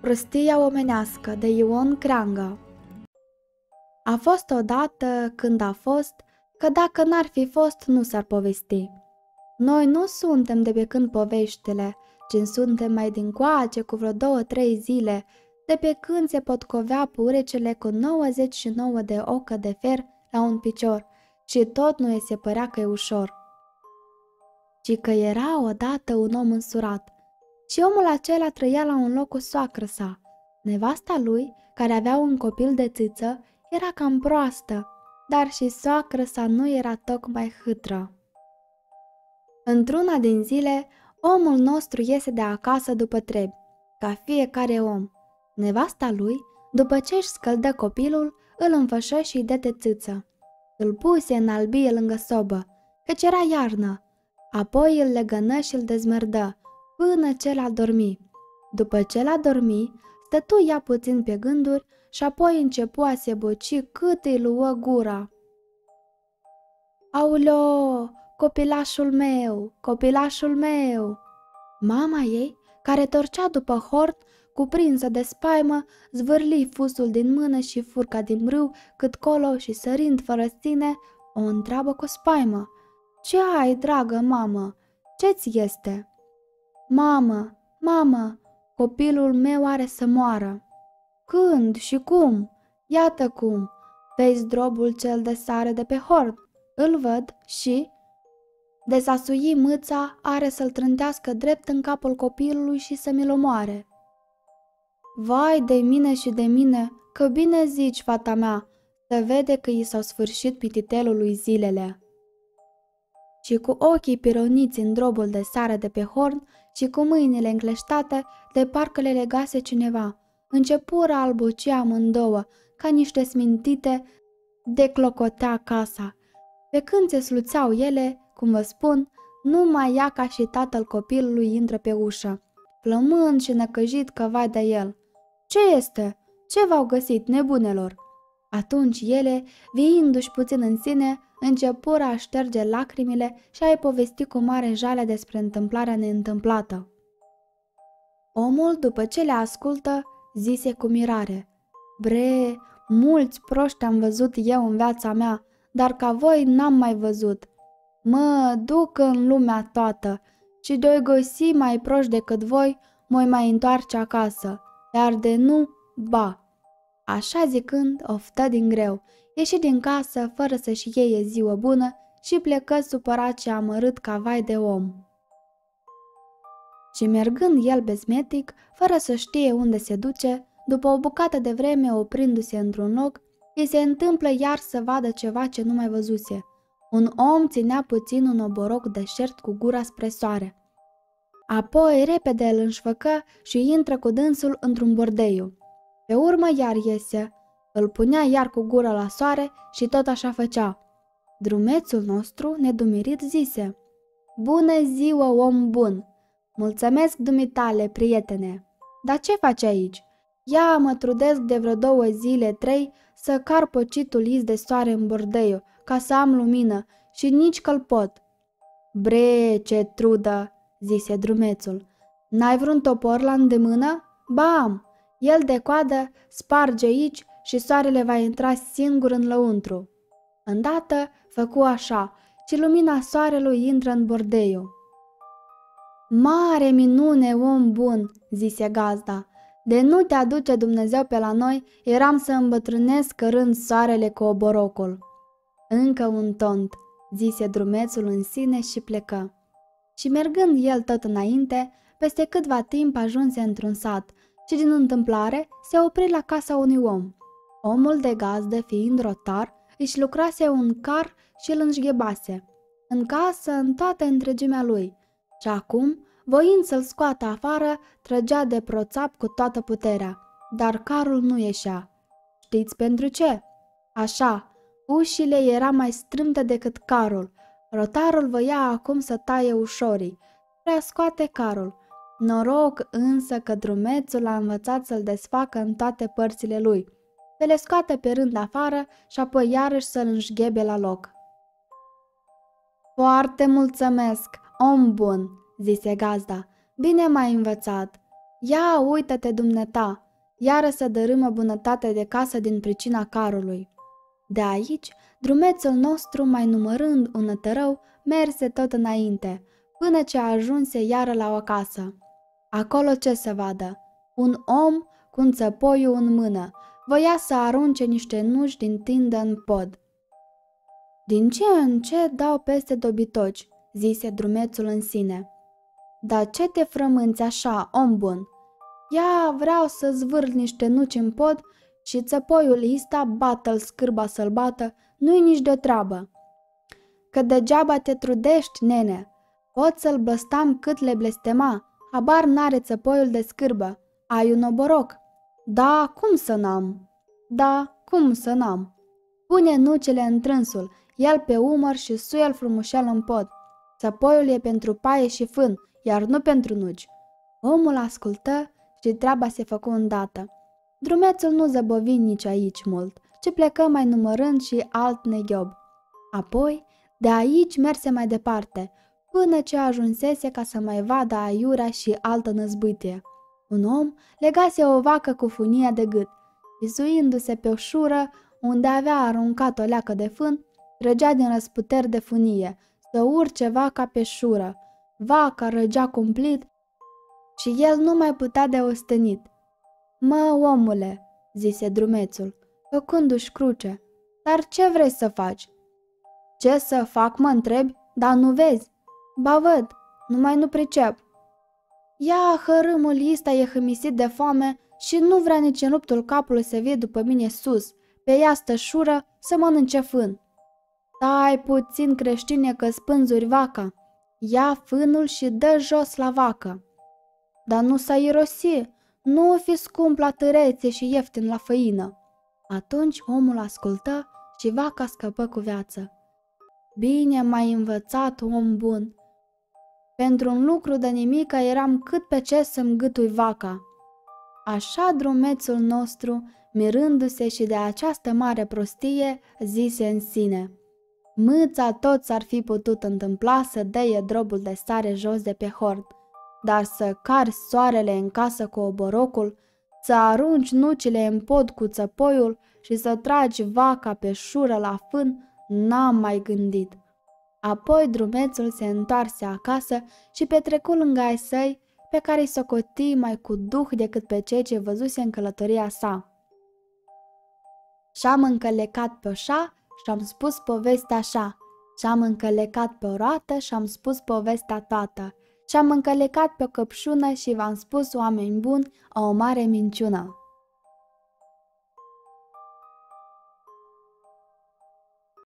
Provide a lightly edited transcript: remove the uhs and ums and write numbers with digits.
Prostia omenească de Ion Creangă. A fost odată când a fost, că dacă n-ar fi fost, nu s-ar povesti. Noi nu suntem de pe când poveștile, ci suntem mai dincoace cu vreo 2-3 zile, de pe când se potcovea purecele cu 99 de ocă de fer la un picior și tot nu îi se părea că e ușor. Ci că era odată un om însurat și omul acela trăia la un loc cu soacră sa. Nevasta lui, care avea un copil de țiță, era cam proastă, dar și soacră sa nu era tocmai hâtră. Într-una din zile, omul nostru iese de acasă după trebi, ca fiecare om. Nevasta lui, după ce își scăldă copilul, îl înfășă și îi dete țiță. Îl puse în albie lângă sobă, căci era iarnă, apoi îl legănă și îl dezmerdă, până ce l-a dormi. După ce l-a dormi, stătu ea puțin pe gânduri și apoi începu a se boci cât îi luă gura. Auleo, copilașul meu, copilașul meu! Mama ei, care torcea după hort, cuprinsă de spaimă, zvârli fusul din mână și furca din brâu cât colo și sărind fără sine, o întreabă cu spaimă. Ce ai, dragă mamă? Ce-ți este? Mamă, mamă, copilul meu are să moară. Când și cum? Iată cum. Vezi drobul cel de sare de pe hort? Îl văd și... De s-a sui mâța, are să-l trântească drept în capul copilului și să mi-l omoare. Vai de mine și de mine, că bine zici, fata mea, să vede că i s-au sfârșit pititelului zilele. Și cu ochii pironiți în drobul de sare de pe horn și cu mâinile încleștate, de parcă le legase cineva, începură a albuci amândouă, ca niște smintite, de clocotea casa. Pe când se sluțeau ele, cum vă spun, numai ea ca și tatăl copilului intră pe ușă, flămând și năcăjit că vai de el. Ce este? Ce v-au găsit, nebunelor? Atunci ele, viindu-și puțin în sine, începură a șterge lacrimile și a-i povesti cu mare jale despre întâmplarea neîntâmplată. Omul, după ce le ascultă, zise cu mirare: Bre, mulți proști am văzut eu în viața mea, dar ca voi n-am mai văzut. Mă duc în lumea toată și de-o găsi mai proști decât voi, mă mai întoarce acasă, iar de nu, ba. Așa zicând, oftă din greu, ieși din casă fără să-și iei ziua bună și plecă supărat și amărât ca vai de om. Și mergând el bezmetic, fără să știe unde se duce, după o bucată de vreme oprindu-se într-un loc, îi se întâmplă iar să vadă ceva ce nu mai văzuse. Un om ținea puțin un oboroc deșert cu gura spre soare. Apoi repede îl înșfăcă și intră cu dânsul într-un bordeiu. Pe urmă iar iese, îl punea iar cu gura la soare și tot așa făcea. Drumețul nostru, nedumirit, zise: Bună ziua, om bun! Mulțumesc dumitale, prietene! Dar ce faci aici? Ia mă trudesc de vreo 2 zile, 3, să car pocitul iz de soare în bordeiu, ca să am lumină, și nici că-l pot. Bre, ce trudă, zise drumețul. N-ai vreun topor la îndemână? Ba am. El de coadă sparge aici și soarele va intra singur în lăuntru. Îndată făcu așa și lumina soarelui intră în bordeiu. Mare minune, om bun, zise gazda. De nu te aduce Dumnezeu pe la noi, eram să îmbătrânesc cărând soarele cu oborocul. Încă un tont, zise drumețul în sine și plecă. Și mergând el tot înainte, peste câtva timp ajunse într-un sat și din întâmplare se opri la casa unui om. Omul de gazdă, fiind rotar, își lucrase un car și îl înșghebase în casă în toată întregimea lui și acum, voind să-l scoată afară, trăgea de proțap cu toată puterea, dar carul nu ieșea. Știți pentru ce? Așa, ușile era mai strâmte decât carul. Rotarul voia acum să taie ușorii, prea scoate carul. Noroc însă că drumețul a învățat să-l desfacă în toate părțile lui, să le scoate pe rând afară și apoi iarăși să-l înșghebe la loc. Foarte mulțumesc, om bun, zise gazda, bine m-ai învățat. Ia uită-te dumneata, iară să dărâmă bunătatea de casă din pricina carului. De aici, drumețul nostru, mai numărând un nătărău, merse tot înainte, până ce ajunse iară la o casă. Acolo ce să vadă? Un om cu un țăpoiu în mână, voia să arunce niște nuși din tindă în pod. Din ce în ce dau peste dobitoci, zise drumețul în sine. Dar ce te frămânți așa, om bun? Ia vreau să zvârl niște nuci în pod și țăpoiul ăsta bată-l scârba să-l bată, nu-i nici de treabă. Că degeaba te trudești, nene, pot să-l blăstam cât le blestema, habar n-are țăpoiul de scârbă, ai un oboroc. Da, cum să n-am? Da, cum să n-am? Pune nucele în trânsul, ia-l pe umăr și suie-l frumușel în pod. Țăpoiul e pentru paie și fân, iar nu pentru nuci. Omul ascultă și treaba se făcu îndată. Drumețul nu zăbovi nici aici mult, ci plecă mai numărând și alt neghiob. Apoi, de aici merse mai departe, până ce ajunsese ca să mai vadă aiurea și altă năzbâtie. Un om legase o vacă cu funia de gât, izuindu-se pe o șură unde avea aruncat o leacă de fân, trăgea din răsputeri de funie, să urce vaca pe șură. Vaca răgea cumplit și el nu mai putea de ostenit. Mă, omule, zise drumețul, făcându-și cruce, dar ce vrei să faci? Ce să fac, mă întrebi, dar nu vezi? Ba văd, numai nu pricep. Ia, hărâmul ăsta e hâmisit de foame și nu vrea nici în ruptul capului să vie după mine sus, pe ea stă șură să mănânce fân. Stai puțin, creștine, că spânzuri vaca. Ia fânul și dă jos la vacă. Dar nu s-a irosi, nu fi scump la târețe și ieftin la făină. Atunci omul ascultă și vaca scăpă cu viață. Bine m-ai învățat, om bun. Pentru un lucru de nimică eram cât pe ce să-mi gâtui vaca. Așa drumețul nostru, mirându-se și de această mare prostie, zise în sine. Mâța tot s-ar fi putut întâmpla să deie drobul de sare jos de pe hord, dar să cari soarele în casă cu oborocul, să arunci nucile în pod cu țăpoiul și să tragi vaca pe șură la fân, n-am mai gândit. Apoi drumețul se întoarse acasă și petrecu lângă ai săi, pe care îi socoti mai cu duh decât pe cei ce văzuse în călătoria sa. Și-am încălecat pe oșa și-am spus povestea așa, și-am încălecat pe o roată și-am spus povestea toată, și-am încălecat pe o căpșună și v-am spus, oameni buni, o mare minciună.